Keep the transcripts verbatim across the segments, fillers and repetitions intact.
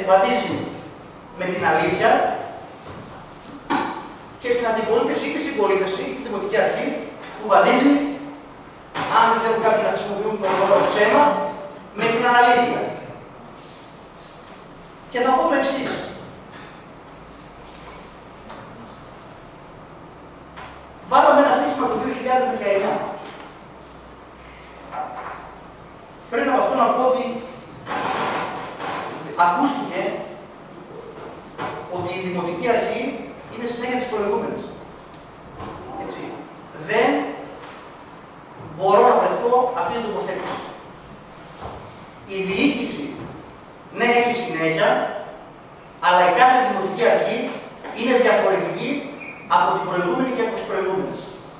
βαδίζει με την αλήθεια και την αντιπολίτευση και συμπολίτευση, η Δημοτική Αρχή, που βαδίζει, αν δεν θέλουν κάποιοι να χρησιμοποιούν το όρο ψέμα, με την αναλήθεια. Και θα πω το εξής. Βάλαμε ένα στοίχημα το δύο χιλιάδες δεκαεννιά. Πριν από αυτό να πω ότι ακούστηκε ότι η Δημοτική Αρχή είναι συνέχεια της προηγούμενης. Έτσι. Δεν μπορώ να δεχτώ αυτή την τοποθέτηση. Η διοίκηση, ναι, έχει συνέχεια, αλλά η κάθε Δημοτική Αρχή είναι διαφορετική από την προηγούμενη και από τις προηγούμενες.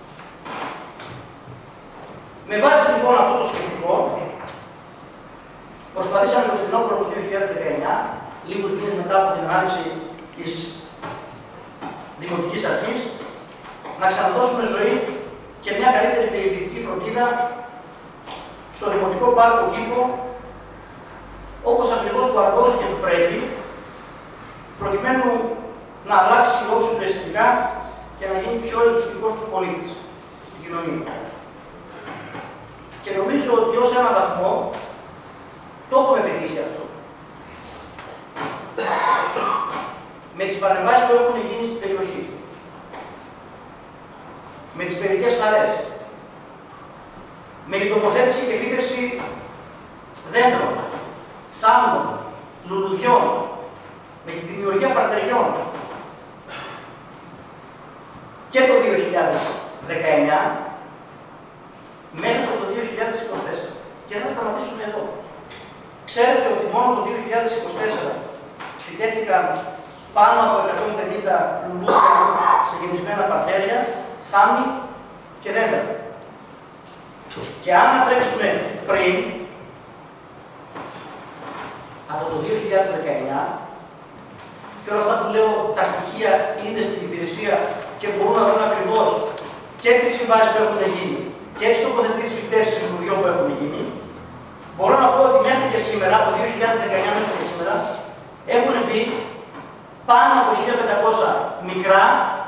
Με βάση λοιπόν αυτό το σκεπτικό, προσπαθήσαμε το φθινόπωρο του δύο χιλιάδες δεκαεννιά, λίγους μήνες μετά από την ανάληψη της Δημοτικής Αρχής, να ξαναδώσουμε ζωή και μια καλύτερη περιπτωτική φροντίδα στο Δημοτικό Πάρκο Κήπο, όπως ακριβώς του αρμόζει και του πρέπει, προκειμένου να αλλάξει όσο του αισθητικά και να γίνει πιο ελκυστικός στους πολίτες, στην κοινωνία. Και νομίζω ότι ως έναν βαθμό το έχουμε πετύχει αυτό. Με τις παρεμβάσεις που έχουν γίνει στην περιοχή, με τις παιδικές χαρές, με την τοποθέτηση και φύτευση δέντρων, θάμνων, λουλουδιών, με τη δημιουργία παρτεριών. Και το δύο χιλιάδες δεκαεννιά μέχρι το δύο χιλιάδες είκοσι τέσσερα. Και δεν θα σταματήσουμε εδώ. Ξέρετε ότι μόνο το δύο χιλιάδες είκοσι τέσσερα φυτεύτηκαν πάνω από εκατόν πενήντα λουλούδια σε γεμισμένα παρτέρια, θάμνη και δέντρα. Και αν να τρέξουμε πριν, από το δύο χιλιάδες δεκαεννιά, και όλα αυτά που λέω, τα στοιχεία είναι στην υπηρεσία και μπορούν να δουν ακριβώς και τις συμβάσεις που έχουν γίνει και τις τοποθετήσεις φυτεύσεις λουλουδιών που έχουν γίνει, μπορώ να πω ότι μέχρι και σήμερα, από το δύο χιλιάδες δεκαεννιά μέχρι και σήμερα, έχουν μπει πάνω από χίλια πεντακόσια μικρά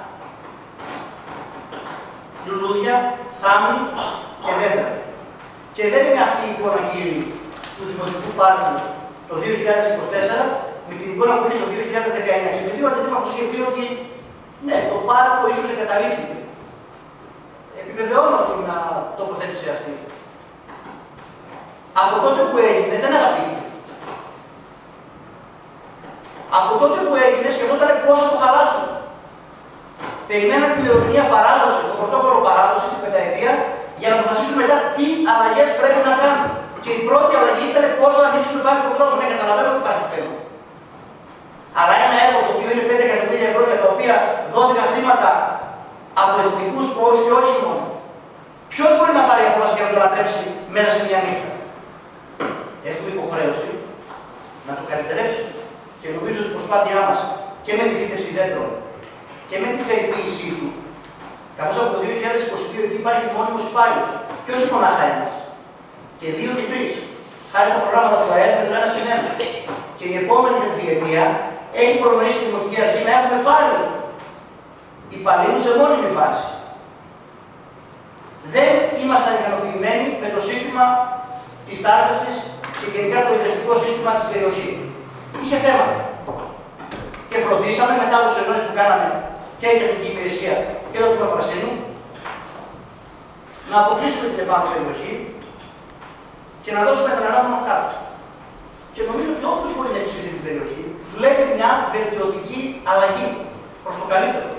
λουλούδια, θάμνη και δέντρα. Και δεν είναι αυτή η εικόνα, κύριοι, του Δημοτικού Πάρκου το δύο χιλιάδες είκοσι τέσσερα με την εικόνα που είχε το δύο χιλιάδες δεκαεννιά. Και επειδή ο αντιδήμαρχος είχε πει ότι ναι, το πάρκο ίσως εγκαταλείφθηκε. Επιβεβαιώνω την τοποθέτηση αυτή. Από τότε που έγινε δεν αγαπήθηκε. Από τότε που έγινε σκεφτόταν πώς θα το χαλάσουν. Περιμέναν την ημερομηνία παράδοση, το πρωτόκολλο παράδοση την πενταετία, για να αποφασίσουν μετά τι αλλαγές πρέπει να κάνουν. Και η πρώτη αλλαγή ήταν πώς θα ανοίξουν πάλι τον δρόμο. Ναι, καταλαβαίνω ότι υπάρχει θέμα. Αλλά ένα έργο το οποίο είναι πέντε εκατομμύρια ευρώ για τα οποία δόθηκαν χρήματα από εθνικούς πόρους και όχι μόνο. Ποιος μπορεί να πάρει απόφαση για να το ανατρέψει μέσα σε μια νύχτα? Έχουμε υποχρέωση να το καλυτερέψουμε. Και νομίζω ότι η προσπάθειά μας και με τη φύτευση δέντρων και με την περιποίησή του, καθώς από το δύο χιλιάδες είκοσι δύο εκεί υπάρχει μόνιμος υπάλληλος, και όχι μονάχα ένας, και δύο και τρεις, χάρη στα προγράμματα του ΑΕΔ με το ένα συν ένα. Και η επόμενη διετία έχει προνοήσει η Δημοτική Αρχή να έχουμε πάλι υπαλλήλους σε μόνιμη βάση. Δεν ήμασταν ικανοποιημένοι με το σύστημα της θάρρυνσης και γενικά το ιδρυτικό σύστημα της περιοχής. Είχε θέματα. Και φροντίσαμε μετά από τις ενώσεις που κάναμε και η τεχνική υπηρεσία και το Τμήμα Πρασίνου να αποκλείσουμε την επάνω περιοχή και να δώσουμε τον ανάπτυμα κάτω. Και νομίζω ότι όποιος μπορεί να εξηγήσει την περιοχή βλέπει μια βελτιωτική αλλαγή προς το καλύτερο.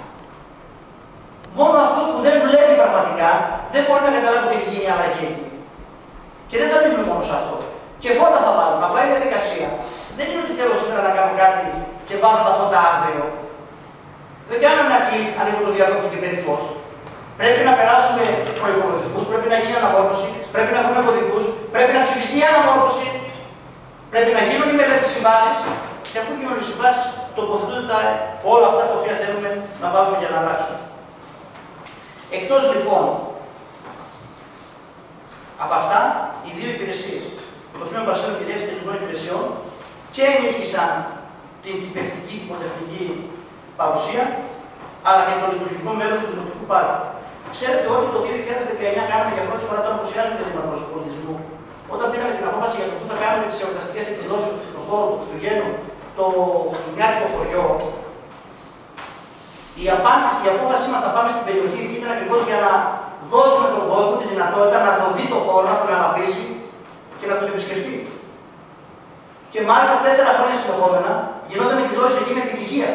Μόνο αυτός που δεν βλέπει πραγματικά δεν μπορεί να καταλάβει ότι έχει γίνει αλλαγή εκεί. Και δεν θα μείνουμε μόνο σε αυτό. Και φώτα θα βάλουμε. Απλά η διαδικασία δεν είναι ότι θέλω σήμερα να κάνω κάτι και βάζω τα φώτα αύριο. Δεν κάνω ένα κλικ, ανοίγω το διαδόκτυο και μπαίνει φως. Πρέπει να περάσουμε προϋπολογισμούς, πρέπει να γίνει αναμόρφωση, πρέπει να έχουμε κωδικούς, πρέπει να ψηφιστεί η αναμόρφωση, πρέπει να γίνουν οι μελέτες συμβάσεις. Και αφού γίνουν οι συμβάσεις, τοποθετούνται όλα αυτά τα οποία θέλουμε να βάλουμε για να αλλάξουμε. Εκτός λοιπόν από αυτά, οι δύο υπηρεσίες, το Τμήμα Πρασίνων και η Διεύθυνση Τεχνικών Υπηρεσιών, και ενίσχυσαν την κυπευτική υποτεχνική παρουσία, αλλά και το λειτουργικό μέρος του Δημοτικού Πάρκου. Ξέρετε ότι το δύο χιλιάδες δεκαεννιά κάναμε για πρώτη φορά το απουσιάζουμε για δημαρχός του πολιτισμού. Όταν πήραμε την απόφαση για το που θα κάνουμε τις εορταστικές εκδηλώσεις του φθινοπόρου του Χριστουγέννου, το χριστουγεννιάτικο χωριό, η, απάντηση, η απόφασή μας να πάμε στην περιοχή ήταν ακριβώς για να δώσουμε τον κόσμο τη δυνατότητα να το δει το χώρο, να τον αγαπήσει και να τον επισκεφτεί. Και μάλιστα τέσσερα χρόνια συνεχόμενα γινόταν εκδηλώσεις εκεί με επιτυχία.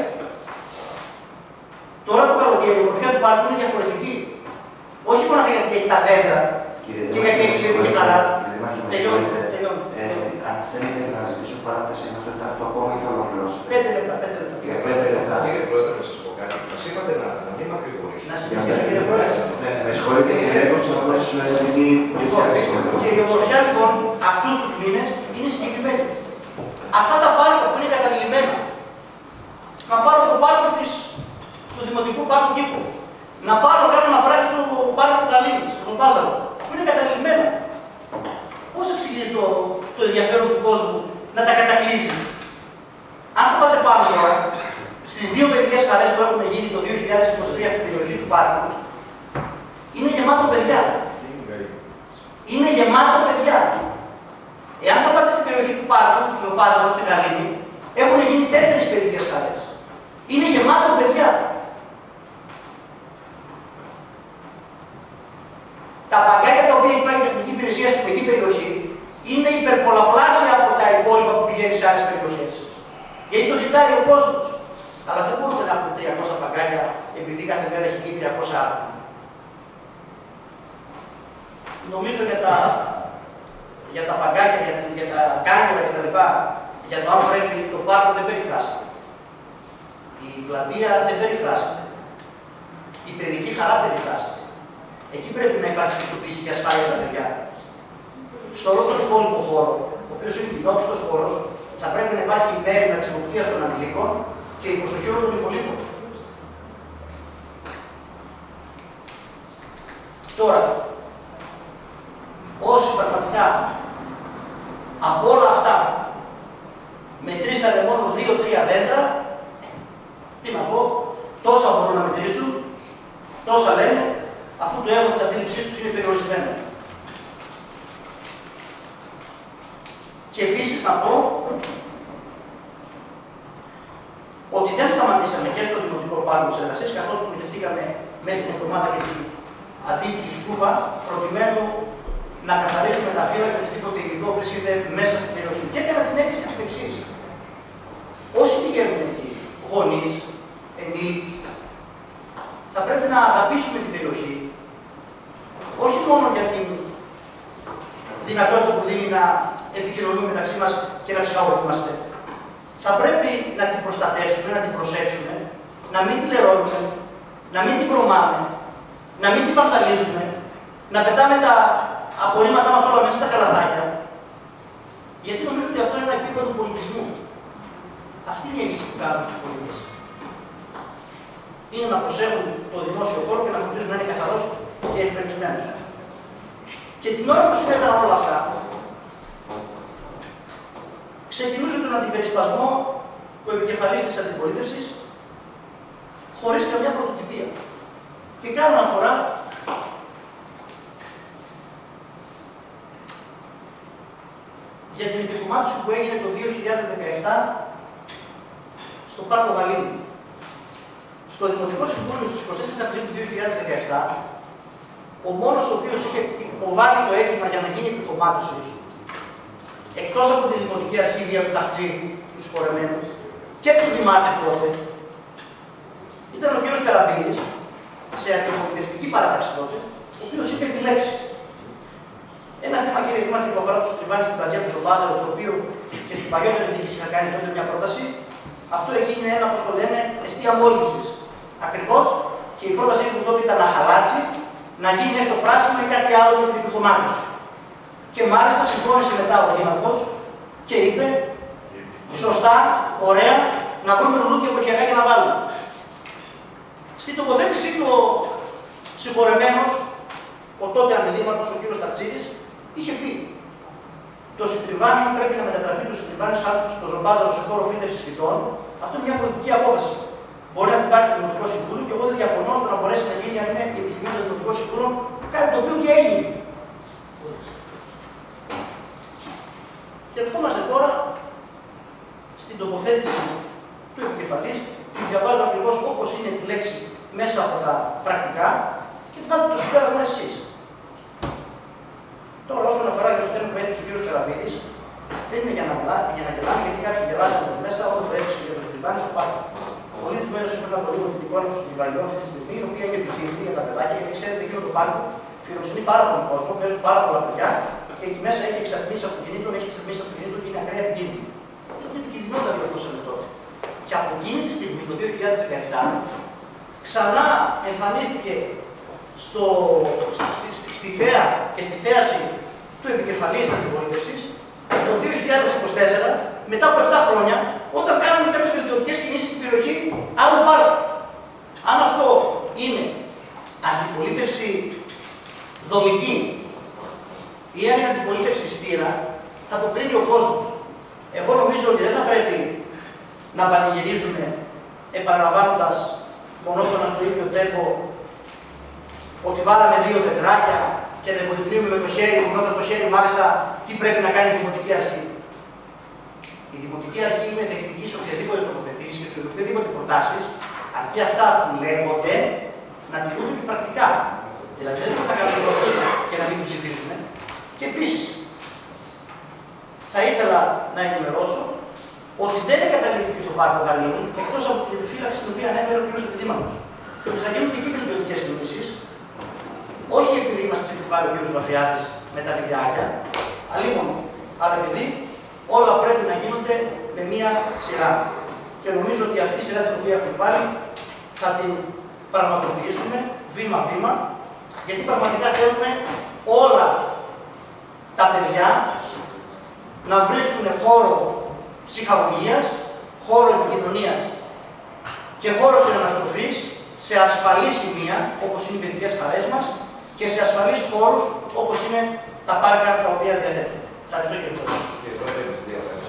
Τώρα το καλοκαίρι η ομορφιά του πάρκου είναι διαφορετική. Όχι μόνο γιατί έχει τα δέντρα και γιατί έχει σχετική χαρά. Τελειώνει. Αν θέλετε να ζητήσω παράταση ενός τετάρτου ακόμα ή θα ολοκληρώσετε. Πέντε λεπτά, πέντε λεπτά. Για πέντε λεπτά. Κύριε Πρόεδρε, να σας πω κάτι. Μας είπατε να, να μην μακρηγορήσουμε. Να συνεχίσω, κύριε Πρόεδρε. Με συγχωρείτε, κύριε Έγκοψη, να δώσω επειδή και η ομορφιά λοιπόν αυτούς τους μήνες είναι συγκεκριμένη. Αυτά τα πάρκα που είναι καταλημμένα. Να πάρω το πάρκο της, του Δημοτικού Πάρκου Κήπου. Να πάρω κάνω ένα φράκι στο πάρκο του Καλίνης, στον Πάζαρο. Αφού είναι καταλημμένα. Πώς εξηγείται το, το ενδιαφέρον του κόσμου να τα κατακλείσει. Αν θα πάτε πάνω τώρα, στις δύο παιδικές χαρές που έχουν γίνει το δύο χιλιάδες είκοσι τρία στην περιοχή του πάρκου, είναι γεμάτο παιδιά. Είναι γεμάτο παιδιά. Εάν θα πάτε στην περιοχή του πάρκου, στο Πάζαρο, στην Καλίνη, έχουν γίνει τέσσερις παιδικές χαρές. Είναι γεμάτο παιδιά. Τα παγκάκια τα οποία έχει πάει η τεχνική υπηρεσία στην εκεί περιοχή είναι υπερπολαπλάσια από τα υπόλοιπα που πηγαίνει σε άλλες περιοχές. Γιατί το ζητάει ο κόσμος. Αλλά δεν μπορούμε να έχουμε τριακόσια παγκάκια επειδή κάθε μέρα έχει γίνει τριακόσια άτομα. Νομίζω για τα, για τα παγκάκια, για, για τα κάγκελα κτλ. Για το αν πρέπει το πάρκο δεν περιφράσεται. Η πλατεία δεν περιφράσεται. Η παιδική χαρά περιφράσεται. Εκεί πρέπει να υπάρχει πιστοποίηση και ασφάλεια για τα παιδιά. Σε όλο τον υπόλοιπο χώρο, ο οποίος είναι κοινόχρηστος χώρος, θα πρέπει να υπάρχει η μέρημνα της εποπτείας των ανηλίκων και η προσοχή όλων των υπολείπων. Τώρα, όσοι πραγματικά από όλα αυτά μετρήσανε μόνο δύο τρία δέντρα, τι να πω, τόσα μπορούν να μετρήσουν, τόσα λένε, αφού το έργο της αντίληψής τους είναι περιορισμένο. Και επίσης να πω ότι δεν σταματήσαμε και στο Δημοτικό Πάρκο της Εργασίας, καθώς προμηθευτήκαμε μέσα στην εβδομάδα και την αντίστοιχη σκούπα, προκειμένου να καθαρίσουμε τα φύλλα και οτιδήποτε υλικό βρίσκεται μέσα στην περιοχή. Και έκανα την έκκληση του εξής. Όσοι πηγαίνουν εκεί, γονείς, ενήλικοι, θα πρέπει να αγαπήσουμε την περιοχή, όχι μόνο για την δυνατότητα που δίνει να επικοινωνούμε μεταξύ μας και να ψυχαγωγούμαστε. Θα πρέπει να την προστατεύσουμε, να την προσέξουμε, να μην την λερώνουμε, να μην την βρωμάμε, να μην την βανδαλίζουμε, να πετάμε τα απορρίμματά μας όλα μέσα στα καλαθάκια. Γιατί νομίζω ότι αυτό είναι ένα επίπεδο πολιτισμού. Αυτή είναι η λύση που κάνουμε στους πολίτες. Είναι να προσέχουν το δημόσιο χώρο και να φροντίζουν να είναι καθαρός και ευπρεπισμένος. Και την ώρα που συνέβαιναν όλα αυτά, ξεκινούσε τον αντιπερισπασμό ο επικεφαλής της αντιπολίτευσης χωρίς καμιά πρωτοτυπία. Και κάνω αναφορά για την επιχωμάτωση που έγινε το δύο χιλιάδες δεκαεπτά στο Πάρκο Γαλήνη. Στο Δημοτικό Συμβούλιο στις είκοσι τέσσερις Απριλίου του δύο χιλιάδες δεκαεπτά, ο μόνος ο οποίος είχε υποβάλει το αίτημα για να γίνει επιχωμάτωση, εκτός από τη Δημοτική Αρχή δια του Ταυτζίδη, του συγχωρεμένου, και του Δημάρχη τότε, ήταν ο κ. Καραμπίδης, σε αντιπολιτευτική παράταξη τότε, ο οποίος είχε επιλέξει ένα θέμα, κύριε Δήμαρχε, που αφορά του τριβάνι στην πλατεία του Βάζαρο, το οποίο και στην παλιότερη διοίκηση είχα κάνει τότε μια πρόταση. Αυτό έγινε ένα, όπως το λένε, εστία μόλυνσης. Ακριβώς, και η πρότασή του τότε ήταν να χαλάσει, να γίνει έστω πράσινο ή κάτι άλλο για την επιχωμάτωση. Και μάλιστα συμφώνησε μετά ο Δήμαρχος και είπε, σωστά, ωραία, να βρούμε λουλούδια εποχιακά και να βάλουμε. Στην τοποθέτησή του ο συγχωρεμένος, ο τότε αντιδήμαρχος, ο κ. Τατσίδης, είχε πει το Σιτριβάνι πρέπει να μετατραπεί το Σιτριβάνι στο Ζομπάζαρο σε χώρο φύτευσης φυτών. Αυτό είναι μια πολιτική απόφαση. Μπορεί να την πάρει το Δημοτικό Συμβούλιο και εγώ δεν διαφωνώ στο να μπορέσει να γίνει, αν είναι η επιθυμία του Δημοτικού Συμβούλου, κάτι το οποίο και έγινε. Και ερχόμαστε τώρα στην τοποθέτηση του επικεφαλής, τη διαβάζω ακριβώς όπως είναι τη λέξη μέσα από τα πρακτικά και βγάλετε το συμπέρασμα εσείς. Τώρα, όσον αφορά και το θέμα που έθιξε ο κ. Καραβίδης, δεν είναι για να, για να γελάμε, γιατί κάποιοι γελάσαν εδώ μέσα όταν το έθιξε για το Σιτριβάνι στο πάρκο. Πολύ του μέρους έπρεπε να απολύγουν την εικόνα του στον Ιβαλιό αυτή τη στιγμή, η οποία είναι επιθυμητή για τα παιδάκια, γιατί ξέρετε εκείνο το πάρκο φιλοξενεί πάρα πολύ κόσμο, παίζουν πάρα πολλά παιδιά και εκεί μέσα έχει εξατμίσει αυτοκινήτων, έχει εξατμίσει αυτοκινήτων και είναι ακραία επικίνδυνη. Αυτό είναι επικίνδυνο διορθώσαμε τότε. Και από εκείνη τη στιγμή, το δύο χιλιάδες δεκαεπτά, ξανά εμφανίστηκε στο, στη, στη, στη θέα και στη θέαση του επικεφαλής της αντιπολίτευσης το δύο χιλιάδες είκοσι τέσσερα, μετά από επτά χρόνια, όταν κάναμε κάποιες βελτιωτικές κινήσεις στην περιοχή άλλου πάρκου. Αν αυτό είναι αντιπολίτευση δομική ή αν είναι αντιπολίτευση στήρα, θα το κρίνει ο κόσμος. Εγώ νομίζω ότι δεν θα πρέπει να πανηγυρίζουμε επαναλαμβάνοντας μονότονα στο ίδιο τέμπο ότι βάλαμε δύο δεντράκια και να υποδεικνύουμε με το χέρι, κουνώντας το χέρι μάλιστα, τι πρέπει να κάνει η Δημοτική Αρχή. Η Δημοτική Αρχή είναι δεκτική σε οποιαδήποτε τοποθετήσει και σε οποιαδήποτε προτάσεις, αρκεί αυτά που λέγονται να τηρούνται και πρακτικά. Δηλαδή δεν θα τα κάνουμε λόγο και να μην την ψηφίσουμε. Και επίσης, θα ήθελα να ενημερώσω ότι δεν εγκαταλείφθηκε το πάρκο Γαλήνη εκτός από την επιφύλαξη την οποία ανέφερε ο κ. Επιδήμαρχος. Και ότι θα γίνουν και εκεί βελτιωτικές κινήσεις, όχι επειδή είμαστε σε κεφάλι ο κ. Βαφιάδης με τα βιντεάκια, αλλήμον, αλλά επειδή όλα πρέπει να γίνονται με μία σειρά. Και νομίζω ότι αυτή η σειρά την οποία έχουμε πάρει θα την πραγματοποιήσουμε βήμα-βήμα, γιατί πραγματικά θέλουμε όλα τα παιδιά να βρίσκουν χώρο ψυχαγωγίας, χώρο επικοινωνίας και χώρο συναναστροφής σε ασφαλή σημεία, όπως είναι οι παιδικές χαρές μας, και σε ασφαλείς χώρους, όπως είναι τα πάρκα τα οποία διαθέτουν. Ευχαριστώ κύριε Πρόεδρε. Κύριε Πρόεδρε, με τις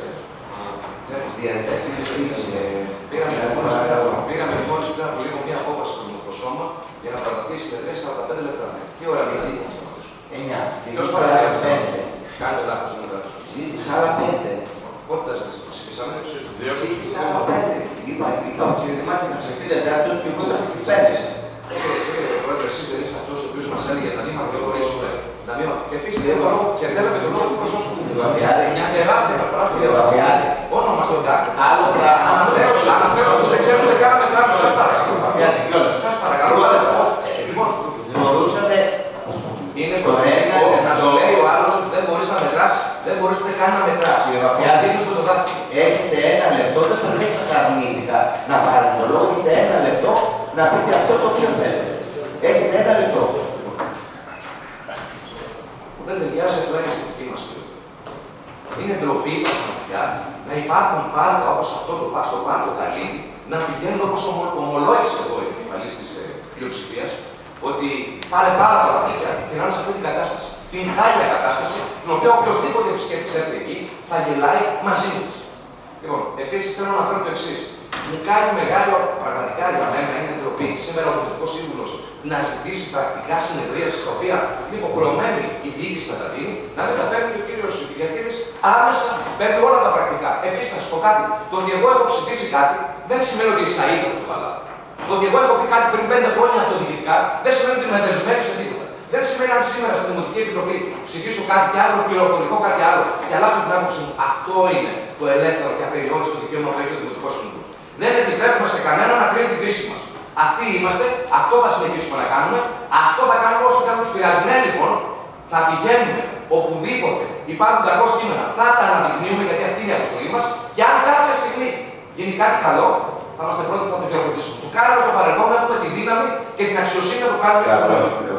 διαδικασίες πήραμε μόλις πριν από λίγο μία απόφαση στο Δημοτικό Σώμα για να παραταθεί η συνεδρία σαράντα πέντε λεπτά. Τι ώρα είναι η εννιά. Ποιος παρακαλεί. Κάντε λάθος, είναι λάθος. Ζήτησα άλλα πέντε. Πότε τα ψηφίσαμε. Ζήτησα άλλα πέντε. Είπα, είπα, ψηφιμάτι να ψηφίσετε αυτός και εγώ θα πέντε. Κύριε Πρόεδρε, εσείς δεν είστε αυτός ο οποίος μας έλεγε να μην μακρηγορήσουμε. Και επίσης και θέλαμε τον λόγο του προσώπου. Μια τεράστια παραπράσπη. Όνομα στον κάτω. Άλλο πράγμα. Αναφέρω ότι δεν ξέρουν καν να μετράσουν. Σας παρακαλώ. Μπορούσατε είναι προσωπικό να σου λέει ο άλλος ότι δεν μπορείς να μετράσεις. Δεν μπορείς ούτε καν να μετράσεις. Δίνεις με το δάχτυλο. Έχετε ένα λεπτό, δεν πρέπει να σας αρνήθηκα να πάρετε το λόγο. Έχετε ένα λεπτό να πείτε αυτό το οποίο θέλετε. Έχετε ένα λεπτό. Δεν ταιριάζει απλά η αισθητική μας, κύριε. Είναι ντροπή πραγματικά να υπάρχουν πάρκα όπως αυτό το στο πάρκο Γαλήνη να πηγαίνουν όπως ομολόγησε εδώ η επικεφαλής της ε, πλειοψηφίας, ότι πάρε πάρα πολλά παιδιά και να είναι σε αυτή την κατάσταση. Την χάλια κατάσταση, την οποία οποιοδήποτε επισκέπτης έρθει εκεί θα γελάει μαζί μας. Λοιπόν, επίσης θέλω να αναφέρω το εξής. Μου κάνει μεγάλο, πραγματικά για μένα είναι ντροπή σήμερα ο Δημοτικός Σύμβουλος να ζητήσει πρακτικά συνεδρίαση στα οποία είναι υποχρεωμένη η διοίκηση να τα δίνει, να μην τα παίρνει και ο κύριος Κυριακίδης άμεσα παίρνει όλα τα πρακτικά. Επίσης, να σας πω κάτι. Το ότι εγώ έχω ψηφίσει κάτι δεν σημαίνει ότι θα ήθελα το χαλά. Το ότι εγώ έχω πει κάτι πριν πέντε χρόνια αυτοδιοικητικά δεν σημαίνει ότι είμαι δεσμένο σε τίποτα. Δεν σημαίνει αν σήμερα στην Δημοτική Επιτροπή ψηφίσω κάτι και αύριο πληροφορικό κάτι άλλο και αλλάξω την άποψή μου. Αυτό είναι το ελεύθερο και απεριόριστο δικαίωμα που έχει ο Δημοτικός Σύμβουλος. Δεν επιτρέπουμε σε κανένα να κρίνει την κρίση μας. Αυτοί είμαστε, αυτό θα συνεχίσουμε να κάνουμε, αυτό θα κάνουμε όσο δεν τους πειράζει. Ναι, λοιπόν, θα πηγαίνουμε οπουδήποτε υπάρχουν κακό κείμενα, θα τα αναδεικνύουμε γιατί αυτή είναι η αποστολή μας και αν κάποια στιγμή γίνει κάτι καλό, θα είμαστε πρώτοι που θα το διορθώσουμε. Το κάναμε στο παρελθόν, έχουμε τη δύναμη και την αξιοσύνη να το κάνουμε και στο μέλλον.